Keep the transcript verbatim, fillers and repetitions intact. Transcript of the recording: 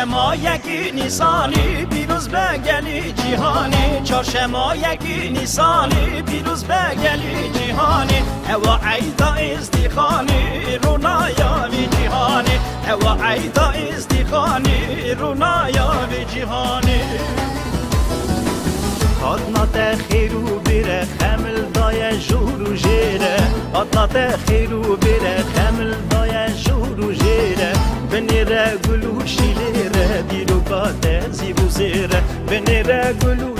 چهارشنبه یکی نیسانی پیروز به گلی جهانی چهارشنبه یکی نیسانی پیروز به گلی جهانی اوا عیدا ازدیخانی رونایاوی جهانی اوا عیدا ازدیخانی رونایاوی جهانی آدنا تخیرو بیره خمل دای جورو جیره آدنا تخیرو بیره خمل دای جورو جیره بنیره گلو شیلیره دیرو کاته زیبو زیره بنیره گلو